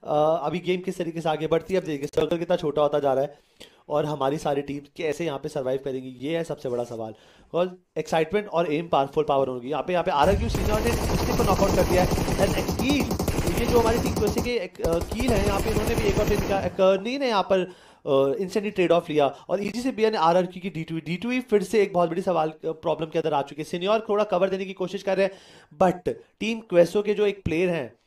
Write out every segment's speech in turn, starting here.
अभी गेम किस तरीके से आगे बढ़ती है अब देखिए, सर्कल कितना छोटा होता जा रहा है और हमारी सारी टीम कैसे यहाँ पे सर्वाइव करेंगी, ये है सबसे बड़ा सवाल। और एक्साइटमेंट और एम पावरफुल पावर होगी यहाँ पे आरआरक्यू सीनियर ने मिस्टिक को नॉकआउट कर दिया है। एंड ये जो हमारी टीम वैसे के कील है यहाँ पे, इन्होंने भी एक और करनी ने यहाँ पर इंस्टेंटली ट्रेड ऑफ लिया और इजी से बियर ने आरआरक्यू की D2E फिर से एक बहुत बड़ी सवाल प्रॉब्लम के अंदर आ चुकी है। सीनियर थोड़ा कवर देने की कोशिश कर रहे हैं बट टीम क्वेसो के जो एक प्लेयर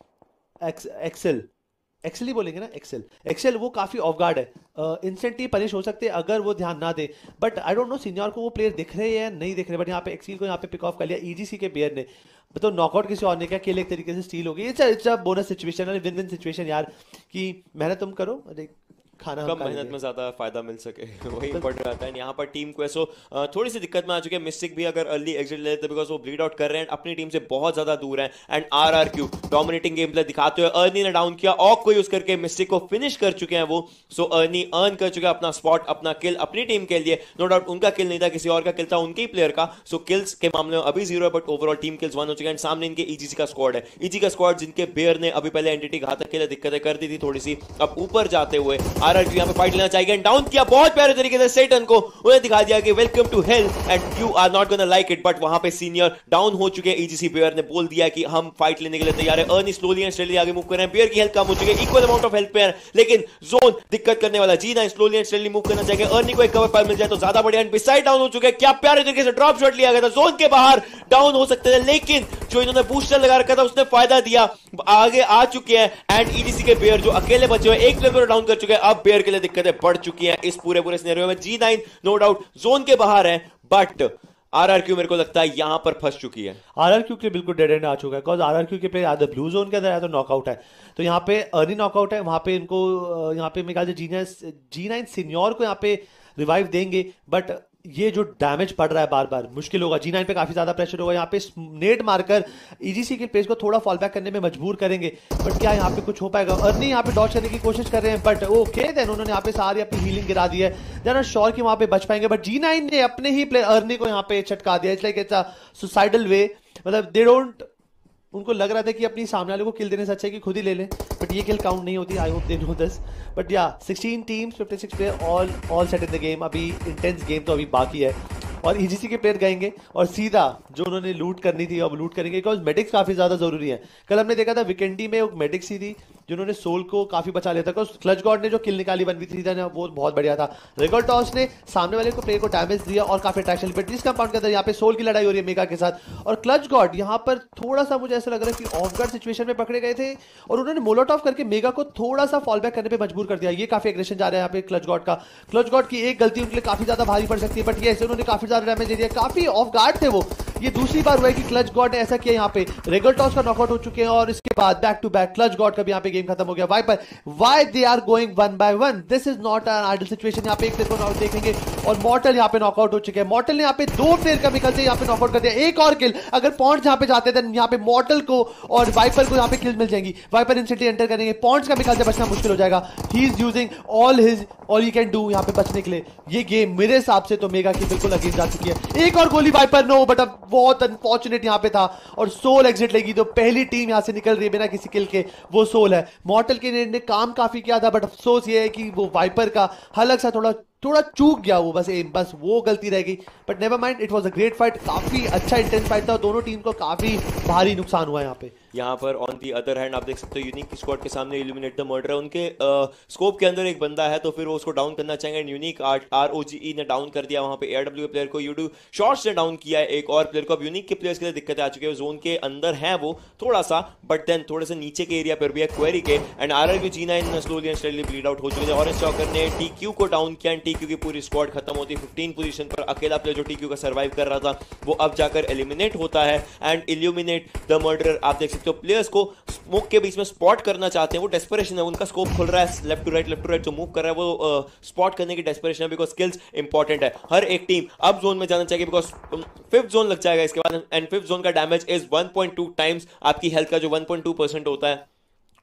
हैं एक्सेल ही बोलेंगे ना, एक्सेल वो काफी ऑफ गार्ड है, इंस्टेंटली पनिश हो सकते हैं अगर वो ध्यान ना दे। But I don't know senior को वो प्लेयर दिख रहे हैं या नहीं दिख रहे, बट यहाँ पे एक्सेल को यहाँ पे पिक ऑफ कर लिया ईजीसी के प्लेयर ने। तो नॉकआउट किसी और ने क्या किल एक तरीके से स्टील हो गई। It's a bonus situation, win win situation यार, कि मेहनत तुम करो, खाना कम मेहनत में ज्यादा फायदा मिल सके वही इंपॉर्टेंट रहता है। यहाँ पर टीम क्वेसो थोड़ी सी दिक्कत में आ चुके हैं। मिस्टिक भी अगर अर्ली एग्जिट ले लेते बिकॉज वो ब्लीड आउट कर रहे हैं, अपनी टीम से बहुत ज्यादा दूर हैं। And RRQ dominating game play दिखाते हुए अर्नी ने डाउन किया और को यूज करके मिस्टिक को फिनिश कर चुके हैं वो। सो अर्नी अर्न कर चुके हैं अपना स्पॉट, अपना किल अपनी टीम के लिए। नो डाउट उनका किल नहीं था, किसी और का किल था, उनके प्लेयर का। सो किल्स के मामले में अभी 0 है बट ओवरऑल टीम किल्स 1 हो चुके हैं। सामने इनके ईजीसी का स्क्वाड है, ईजी का स्क्वाड जिनके बेयर ने अभी पहले एंटिटी घातक के लिए दिक्कतें कर दी थी थोड़ी सी। अब ऊपर जाते हुए आरआरक्यू यहाँ पे फाइट चाहिए। डाउन किया बहुत प्यारे तरीके से सेटन को, उन्हें दिखा दिया कि welcome to hell and you are not gonna like it. But वहां पे सीनियर डाउन हो चुके हैं। ईजीसी बियर ने बोल दिया कि हम फाइट लेने के लिए तैयार है। अर्नी स्लोली एंड स्टेडली आगे मूव कर रहे हैं। बियर की हेल्थ कम हो चुकी है, इक्वल अमाउंट ऑफ हेल्थ पे है, लेकिन जोन दिक्कत करने वाला। G nine slowly and steadily move करना चाहिए। अर्नी को एक कवर फाइल मिल जाए तो ज्यादा बढ़िया। एंड बिसाइड डाउन हो चुके हैं, क्या प्यारे तरीके से ड्रॉप शॉट लिया गया था, जोन के बाहर डाउन हो सकते थे, लेकिन जो इन्होंने बूस्टर लगा रखा था उसने फायदा दिया, आगे आ चुके हैं। एंड ईजीसी के बियर जो अकेले बचे हुए एक प्लेयर को डाउन कर चुके हैं। अब बियर के लिए दिक्कतें बढ़ चुकी हैं इस पूरे सिनेरियो में। जी9 नो डाउट जोन के बाहर है बट आरआरक्यू मेरे को लगता है यहां पर फंस चुकी है। आरआरक्यू के बिल्कुल डेड एंड आ चुका है बिकॉज आरआरक्यू के प्लेयर आधे ब्लू जोन के अंदर है तो नॉकआउट है। तो यहाँ पे अर्नी नॉकआउट है, वहां पे इनको यहाँ पे मेरे ख्याल से जी9 सीनियर को यहाँ पे रिवाइव देंगे बट ये जो डैमेज पड़ रहा है बार बार मुश्किल होगा। जी9 पे काफी ज्यादा प्रेशर होगा, यहाँ पे नेट मारकर ईजीसी के प्लेस को थोड़ा फॉल बैक करने में मजबूर करेंगे बट क्या यहाँ पे कुछ हो पाएगा। अर्नी यहाँ पे डॉच करने की कोशिश कर रहे हैं बट ओके देन उन्होंने यहाँ पे सारी अपनी हीलिंग गिरा दी है। दे आर नॉट श्योर कि वहां पे बच पाएंगे बट जी9 ने अपने ही प्लेयर अर्नी को यहाँ पे चटका दिया। It's like it's a suicidal way, मतलब दे डोंट, उनको लग रहा था कि अपनी सामने वाले को किल देने से अच्छा है कि खुद ही ले लें बट ये किल काउंट नहीं होती। I hope they know this but yeah 16 teams 56 player all set in the game. अभी इंटेंस गेम तो अभी बाकी है और ईजीसी के प्लेयर गएंगे और सीधा जो उन्होंने लूट करनी थी अब लूट करेंगे बिकॉज मेडिक्स काफी ज्यादा जरूरी है। कल हमने देखा था विकेंडी में एक मेडिक्स ही थी जिन्होंने सोल को काफी बचा लिया था बिकॉज क्लच गॉड ने जो किल निकाली 1v3 था वो बहुत बढ़िया था। रेगल टॉस ने सामने वाले को प्लेयर को डैमेज दिया और काफी अट्रैक्शन बट जिस कंपाउंड के अंदर यहाँ पे सोल की लड़ाई हो रही है मेगा के साथ और क्लच गॉड यहाँ पर थोड़ा सा मुझे ऐसा लग रहा है कि ऑफ गार्ड सिचुएशन में पकड़े गए थे और उन्होंने मोलोटॉफ करके मेगा को थोड़ा सा फॉल बैक करने पर मजबूर कर दिया। ये काफी एग्रेशन जा रहा है यहाँ पे क्लच गॉड का। क्लच गॉड की एक गलती उनके लिए काफी ज्यादा भारी पड़ सकती है बट ये उन्होंने काफी ज्यादा डैमेज दे दिया, काफी ऑफ गार्ड थे वो। ये दूसरी बार हुआ है कि क्लच गॉड ने ऐसा किया। यहाँ पे रेगल टॉस का नॉकआउट हो चुके हैं और इसके बाद back to back clutch god का भी यहाँ पे गेम खत्म हो गया। Viper why they are going 1 by 1, this is not an ideal situation. यहाँ पे एक प्लेयर को नॉकआउट देखेंगे और मॉर्टल यहाँ पे नॉकआउट हो चुके हैं। मॉर्टल ने यहाँ पे 2 प्लेयर का निकल से यहाँ पे नॉकआउट कर दिया। एक और किल अगर पॉइंट्स यहाँ पे जाते थे यहाँ पे मॉर्टल को और वाइपर को यहाँ पे किल मिल जाएंगी। वाइपर इंस्टेंटली एंटर करेंगे, पॉइंट्स का निकल से बचना मुश्किल हो जाएगा। He is using all he can do यहाँ पे बचने के लिए। ये गेम मेरे हिसाब से तो मेगा की बिल्कुल अगेंस्ट जा चुकी है। एक और गोली वाइपर नो बट अब बहुत अनफॉर्चुनेट यहाँ पे था और सोल एग्जिट लेगी तो पहली टीम यहाँ से निकल रही है बिना किसी किल के, वो सोल है। मॉर्टल के ने काम काफी किया था बट अफसोस ये है कि वो वाइपर का हल्का सा थोड़ा चूक गया वो, बस वो गलती रह गई but never mind. It was a great fight, काफी अच्छा इंटेंस फाइट था, दोनों टीम को काफी भारी नुकसान हुआ यहाँ पर ऑन दी अदर हैंड आप देख सकते हो यूनिक स्क्वाड के सामने इल्यूमिनेट द मर्डर है। उनके स्कोप के अंदर एक बंदा है तो फिर वो उसको डाउन करना चाहेंगे। यूनिक ROGE ने डाउन कर दिया वहां पे ARW प्लेयर को। यूडू शॉर्ट्स ने डाउन किया है एक और प्लेयर को। अब यूनिक के प्लेयर्स के लिए दिक्कतें आ चुकी है, जोन के अंदर है वो थोड़ा सा बट देन थोड़े से नीचे के एरिया पर भी है क्वेरी के। And RRQ G9 slowly and steadily bleed out हो चुके थे। ऑरेंज चॉकर ने TQ को डाउन किया एंड TQ की पूरी स्क्वाड खत्म होती है 15 पोजीशन पर। अकेला प्लेयर जो TQ का सर्वाइव कर रहा था वो अब जाकर एलिमिनेट होता है। एंड इल्यूमिनेट द मर्डर आप देख सकते हो प्लेयर्स को स्मोक के बीच में स्पॉट करना चाहते हैं, वो डेस्परेशन है, उनका स्कोप खुल रहा है लेफ्ट टू राइट जो मूव कर रहा है वो स्पॉट करने की डेस्परेशन है बिकॉज स्किल्स इंपॉर्टेंट है। हर एक टीम अब जोन में जाना चाहिए बिकॉज 5th जोन लग जाएगा इसके बाद एंड 5th जोन का डैमेज इज 1.2 टाइम्स आपकी हेल्थ का जो 1.2% होता है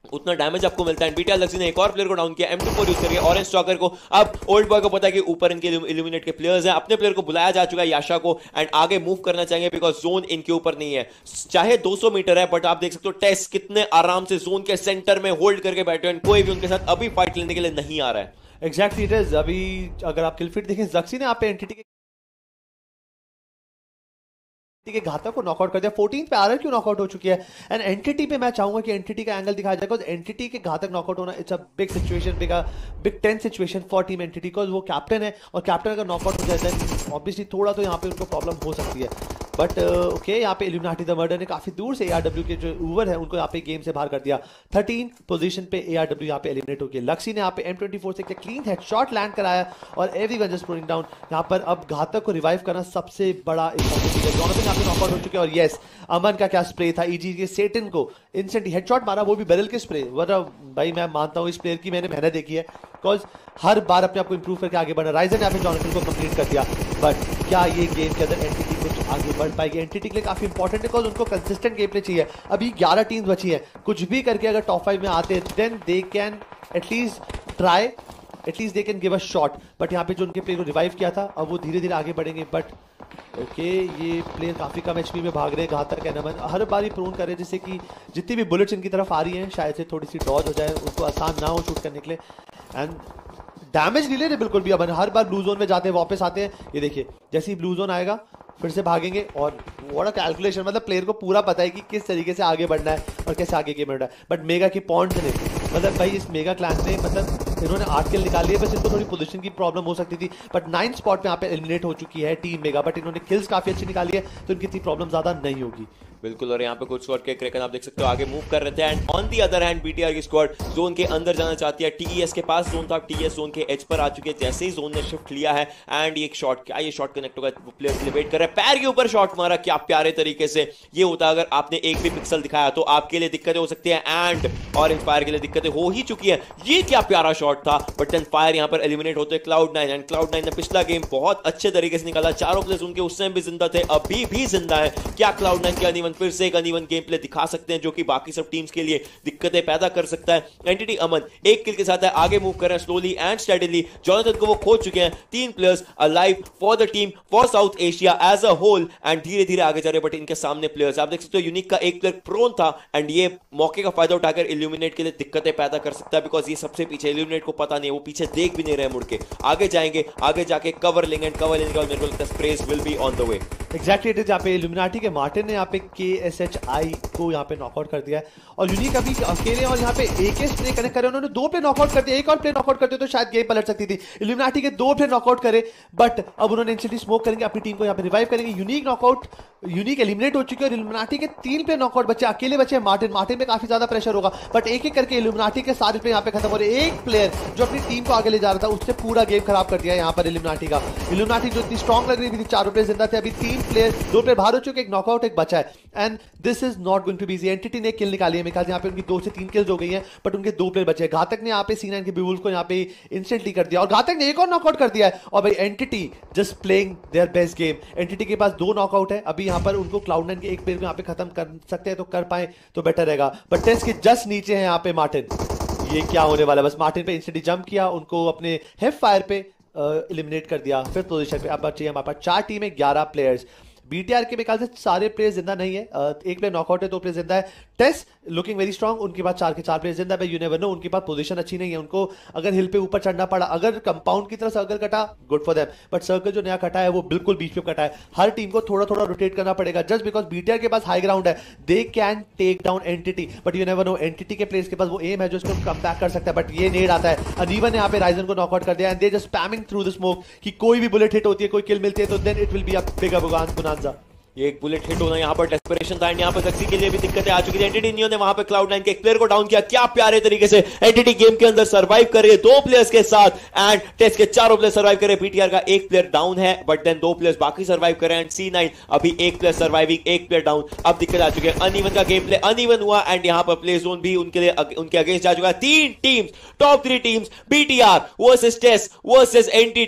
उतना डैमेज आपको मिलता है। बीटीआर लक्ष्मी ने एक और प्लेयर को डाउन किया, M24 यूज करके ऑरेंज स्टॉकर को। अब ओल्ड बॉय को पता है कि ऊपर इनके इल्यूमिनेट के प्लेयर्स हैं, अपने प्लेयर को बुलाया जा चुका है याशा को, एंड आगे मूव करना चाहेंगे बिकॉज जोन इनके ऊपर नहीं है। चाहे 200 मीटर है बट आप देख सकते हो टेस्ट कितने आराम से जोन के सेंटर में होल्ड करके बैठे हैं, कोई भी उनके साथ अभी फाइट लेने के लिए नहीं आ रहा है। Exactly it is. अभी अगर आप किलफिट देखें, जक्सी ने यहाँ पे एंटिटी के घातक को नॉकआउट कर दिया। 14 पे आरआरक्यू नॉकआउट हो चुकी है एंड एंटिटी पे मैं चाहूंगा कि एंटिटी का एंगल दिखाया जाए, बिकॉज एंटिटी के घातक नॉकआउट होना it's a big situation, big tense situation for team Entity, because वो कैप्टन है और कैप्टन अगर नॉकआउट हो जाता है ऑब्वियसली थोड़ा तो यहाँ पे उनको प्रॉब्लम हो सकती है। बट ओके, यहाँ पे इल्यूमिनाटी द मर्डर ने काफी दूर से ARW के जो ओवर है उनको यहाँ पे गेम से बाहर कर दिया। 13 पोजीशन पे ARW यहाँ पे एलिमिनेट हो गया। लक्ष्मी ने यहाँ पे M24 से क्लीन हेडशॉट लैंड कराया और एवरीवन जस्ट पुलिंग डाउन। यहाँ पर अब घातक को रिवाइव करना सबसे बड़ा इंपॉर्टेंट है। जोनाथन यहाँ पे नॉकआउट हो चुके हैं और यस, अमन का क्या स्प्रे था, EG के सेटन को इंस्टेंट हेडशॉट मारा, वो भी बैरल के स्प्रे। भाई मैं मानता हूँ इस प्लेयर की मैंने मेहनत देखी है, बिकॉज हर बार अपने आप को इंप्रूव करके आगे बढ़ना। राइजन यहाँ पे जोनाथन को कंप्लीट कर दिया, बट क्या ये गेम के अंदर एंटिटी कुछ आगे बढ़ पाएगी? एंटिटी के लिए काफी इंपॉर्टेंट है बिकॉज उनको कंसिस्टेंट गेम प्ले चाहिए। अभी 11 टीम्स बची है, कुछ भी करके अगर टॉप 5 में आते हैं then they can at least try, at least they can give a shot. But यहाँ पे जो उनके प्लेयर को रिवाइव किया था अब वो धीरे धीरे आगे बढ़ेंगे। बट ओके, ये प्लेयर काफी कम HP में भाग रहे हैं, घातक है नमन हर बार ही प्रोन कर रहे हैं जिससे कि जितनी भी बुलेट्स इनकी तरफ आ रही हैं शायद से थोड़ी सी डॉज हो जाए, उनको आसान ना हो शूट करने के लिए। एंड डैमेज नहीं ले रहे बिल्कुल भी, अब हर बार ब्लू जोन में जाते हैं वापस आते हैं। ये देखिए जैसे ही ब्लू जोन आएगा फिर से भागेंगे और व्हाट अ कैलकुलेशन, मतलब प्लेयर को पूरा पता है कि किस तरीके से आगे बढ़ना है और कैसे आगे गेम बढ़ना है। बट मेगा की पॉइंट्स ने मतलब भाई इस मेगा क्लास ने मतलब इन्होंने 8 किल निकाल लिए, बस इनको थोड़ी पोजीशन की प्रॉब्लम हो सकती थी। बट 9 स्पॉट पे यहाँ पे एलिमिनेट हो चुकी है टीम मेगा, बट इन्होंने किल्स काफी अच्छी निकाली है तो इनकी इतनी प्रॉब्लम ज्यादा नहीं होगी। बिल्कुल, और यहाँ पे कुछ स्क्वाड के क्रैकन आप देख सकते हो आगे मूव कर रहे थे। And on the other hand BTR की स्क्वाड जोन के अंदर जाना चाहती है। टीईएस के पास जोन था, टीईएस जोन के एज पर आ चुके हैं जैसे ही जोन ने शिफ्ट लिया है। एंड ये शॉट, क्या ये शॉट कनेक्ट होगा, प्लेयर डिबेट कर रहे हैं, पैर के ऊपर शॉट मारा, क्या प्यारे तरीके से ये होता। अगर आपने एक भी पिक्सल दिखाया तो आपके लिए दिक्कतें हो सकती है एंड और फायर के लिए दिक्कतें हो ही चुकी है। ये क्या प्यारा शॉट था, बट देन फायर यहाँ पर एलिमिनेट होते हैं Cloud9। एंड Cloud9 ने पिछला गेम बहुत अच्छे तरीके से निकाला, चारों प्लेयर्स उनके उस समय भी जिंदा थे, अभी भी जिंदा है। क्या Cloud9 के अनइवन फिर से एक अनइवन गेम प्ले दिखा सकते हैं जो कि बाकी सब टीम्स के लिए दिक्कतें पैदा कर सकता है। एंटिटी अमन एक किल के साथ है, आगे मूव कर रहे हैं स्लोली एंड स्टेडीली। जोनाथन को वो खो चुके हैं। 3 players alive for the team for South Asia as a whole and धीरे धीरे आगे जा रहे हैं। बट इनके सामने प्लेयर्स आप देख सकते हो, यूनिक का एक प्लेयर प्रोन था एंड ये मौके का फायदा उठाकर इल्यूमिनेट के लिए दिक्कतें पैदा कर सकता है, बिकॉज ये सबसे पीछे, इल्यूमिनेट को पता नहीं, वो पीछे देख भी नहीं रहे, मुड़ के आगे जाएंगे, आगे जाके कवर लेंगे एंड कवर लेने के बाद मेरे को लगता है sprays will be on the way. Exactly it is. यहाँ पे इल्यूमिनाटी के मार्टिन ने यहाँ पे KSHI को यहाँ पे नॉकआउट कर दिया है और यूनिक अभी अकेले और यहाँ पे एक स्प्रे कनेक्ट करे, उन्होंने 2 प्ले नॉकआउट कर दिया। एक और प्ले नॉकआउट करते तो शायद गेम पलट सकती थी। इल्यूमिनाटी के 2 प्ले नॉकआउट करे बट अब उन्होंने इंस्टेंटली स्मोक करेंगे, अपनी टीम को यहाँ पे रिवाइव करेंगे। यूनिक नॉकआउट, यूनिक एलिमिनेट हो चुके हैं और इल्यूमिनाटी के 3 प्ले नॉकआउट बचे, अकेले बचे मार्टिन पे काफी ज्यादा प्रेशर होगा। बट एक एक करके इल्यूमिनाटी के सारे प्ले यहाँ पे खत्म हो रहे। एक प्लेयर जो अपनी टीम को आगे ले जा रहा था उससे पूरा गेम खराब कर दिया यहाँ पर इल्यूमिनाटी का। इल्यूमिनाटी जो इतनी स्ट्रॉन्ग लग रही थी, 4 प्लेयर जिंदा थे, अभी 2 प्लेयर बाहर हो चुके, एक नॉकआउट एक बचा है। And this is not going to be easy. Entity ने किल निकाली है, मेरे ख्याल से यहाँ पे उनकी 2 से 3 किल्स हो गई हैं, बट उनके 2 प्लेयर बचे हैं। घातक ने यहाँ पे C9 के बिवुल्फ को यहाँ पे इंस्टेंटली कर दिया और घातक ने एक और नॉकआउट कर दिया है। और भाई Entity just playing their best game. Entity के पास 2 नॉकआउट है, अभी यहाँ पर उनको Cloud9 के एक प्लेयर को यहाँ पे खत्म कर सकते हैं तो कर पाए तो बेटर रहेगा। बट टेस्ट के जस्ट नीचे है यहाँ पे मार्टिन। ये क्या होने वाला है, बस मार्टिन पे इंस्टेंटली जंप किया, उनको अपने हिप फायर पे एलिमिनेट कर दिया। फिर पोजीशन पे अब चाहिए हमारे पास 4 टीम है, 11 प्लेयर्स। बीटीआर के ख्याल से सारे प्लेयर्स जिंदा नहीं है, एक प्लेयर नॉकआउट है, 2 प्लेयर जिंदा है। टेस्ट लुकिंग वेरी स्ट्रांग, उनके पास 4 के 4 प्लेयर जिंदा है। यू नेवर नो, उनके पास पोजीशन अच्छी नहीं है, उनको अगर हिल पे ऊपर चढ़ना पड़ा, अगर कंपाउंड की तरफ सर्कल कटा good for them, but circle जो नया कटा है वो बिल्कुल बीच में कटा है। हर टीम को थोड़ा थोड़ा रोटेट करना पड़ेगा जस्ट बिकॉज बीटीआर के पास हाई ग्राउंड है, they can take down Entity. But you never know, Entity के प्लेयर्स के पास वो एम है जो इसको कम बैक कर सकता है, बट ये नेड आता है। अनीवन ने यहाँ पे राइजन को नॉकआउट कर दिया and they just spamming through the smoke कि कोई भी बुलेट हिट होती है, कोई किल मिलती है तो then it will be a big bonanza. ये एक बुलेट हिट होना यहाँ पर डेस्परेशन था एंड यहाँ पर जक्सी के लिए भी दिक्कतें आ चुकी थी। एंटिटी नियो ने वहां पे Cloud9 के एक प्लेयर को डाउन किया, क्या प्यारे तरीके से एंटिटी गेम के अंदर सर्वाइव कर रही है 2 प्लेयर्स के साथ एंड टेस्ट के 4 प्लेयर सर्वाइव कर रहे हैं। पीटीआर का एक प्लेयर डाउन है बट देन 2 प्लेयर्स बाकी सर्वाइव कर रहे हैं एंड C9 अभी एक प्लेयर सर्वाइविंग, एक प्लेयर डाउन। अब दिक्कत आ चुकी है, अनइवन का गेम प्ले अनइवन हुआ एंड यहाँ पर प्ले जोन भी उनके लिए उनके अगेंस्ट जा चुका है। 3 teams, top 3 teams, BTR versus test versus Entity.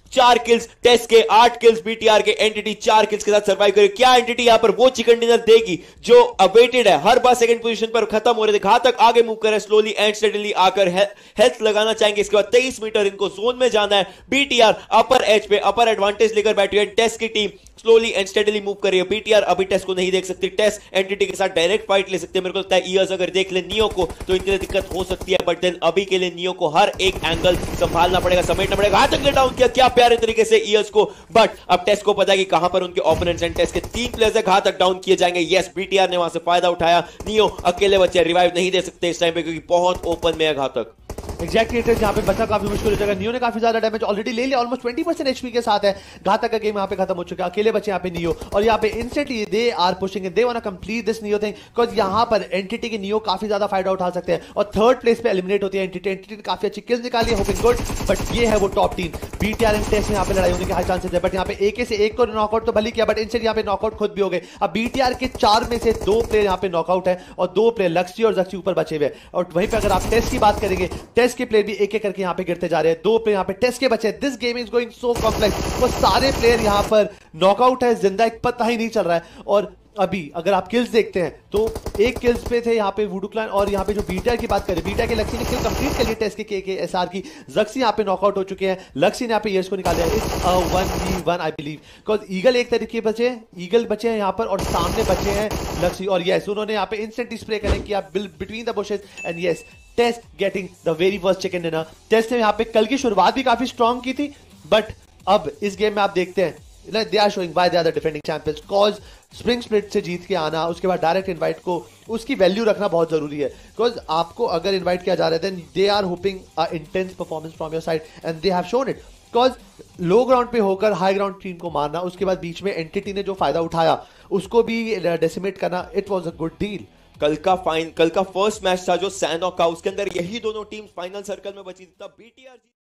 4 kills, test के 8 किल्स, बीटीआर के एंटिटी 4 किल्स के साथ सर्वाइव करे। क्या एंटिटी यहां पर वो चिकन डिनर देगी जो अवेटेड है? हर बार सेकंड पोजीशन पर खत्म हो रहे थे, घातक आगे मूव करे, स्लोली एंड स्टेडली आकर हेल्थ लगाना चाहेंगे। इसके बाद 23 मीटर इनको जोन में जाना है। बीटीआर अपर एज पे अपर एडवांटेज लेकर बैठी है। टेस्ट की team slowly and steadily move कर रही है। बीटीआर अभी टेस्ट को नहीं देख सकती, टेस्ट एंटिटी के साथ डायरेक्ट फाइट ले सकते हैं। मेरे को लगता है ईयर्स अगर देख ले नियो को तो इनके लिए दिक्कत हो सकती है, बट देन अभी के लिए नियो को हर एक एंगल संभालना पड़ेगा, समेटना पड़ेगा। घातक ले डाउन किया, क्या प्यारे तरीके से ईयर्स को, बट अब टेस्ट को पता है कि कहां पर उनके ओपोनेंट्स एंड टेस्ट के 3 प्लेयर्स है, घातक डाउन किए जाएंगे। यस, बीटीआर ने वहां से फायदा उठाया। नियो अकेले बच्चे रिवाइव नहीं दे सकते इस टाइम पे क्योंकि बहुत ओपन में है घातक। एग्जैक्टली यहाँ पे बचा काफी मुश्किल हो जाएगा। नियो ने काफी ज्यादा डैमेज ऑलरेडी ले लिया, ऑलमोस्ट 20% एचपी के साथ है। घातक का गेम यहाँ पे खत्म हो चुका है, अकेले बचे यहाँ पे नियो, और यहाँ पे instantly they are pushing, they want to complete this Neo thing because यहाँ पर एंटिटी के नियो काफी ज्यादा फायदा उठा सकते हैं और थर्ड प्लेस पे एलिमिनेट होती है एंटिटी। एंटिटी ने काफी अच्छी किल्स निकाली है, होपिंग गुड, बट ये है वो top team. BTR and test में यहाँ पे लड़ाई होने के हाई चांसेस है, बट यहाँ पे एक से एक को नॉकआउट तो भली किया, बट इंस्टेंट यहाँ पे नॉकआउट खुद भी हो गए। अब बीटीआर के 4 में से 2 प्लेयर यहाँ पे नॉकआउट है और 2 प्लेयर लक्ष्य और जक्सी ऊपर बचे हुए। और वहीं पे अगर आप टेस्ट की बात करेंगे, टेस्ट के प्लेयर भी एक एक करके यहाँ पे गिरते जा रहे हैं। 2 प्लेयर यहाँ पे टेस्ट के बचे। This game is going so complex, वो सारे प्लेयर यहाँ पर नॉकआउट है, जिंदा एक पता ही नहीं चल रहा है। और अभी अगर आप किल्स देखते हैं तो 1 किल्स पे थे यहाँ पे वुडू क्लैन, और यहाँ पे जो बीटा की बात करें, बीटा के लक्ष्य ने किल कंप्लीट कर ली टेस्ट के एसआर की। जक्सी यहाँ पे नॉकआउट हो चुके हैं, लक्ष्य ने यहाँ पे ईयर्स को निकाला है। It's 1v1 I believe, because Eagle एक तरीके बचे, ईगल बचे हैं यहाँ पर और सामने बचे हैं लक्ष्य। और यस, उन्होंने यहाँ पे इंस्टेंट स्प्रे कनेक्ट किया between the bushes and yes, test getting the very first chicken dinner. Test ने यहाँ पे कल की शुरुआत भी काफी स्ट्रॉन्ग की थी, बट अब इस गेम में आप देखते हैं they are showing why they are the defending champions, cause spring split से जीत के आना, उसके बाद डायरेक्ट इनवाइट को उसकी वैल्यू रखना बहुत जरूरी है। बिकॉज आपको अगर इनवाइट किया जा रहा है then they are hoping a intense performance from your side and they have shown it. Because low ground पे होकर हाई ग्राउंड टीम को मारना, उसके बाद बीच में एंटिटी ने जो फायदा उठाया उसको भी डेसिमेट करना, it was a good deal. कल का फर्स्ट मैच था जो सैनहॉक का, उसके अंदर यही दोनों टीम फाइनल सर्कल में बची थी, तब बीटीआर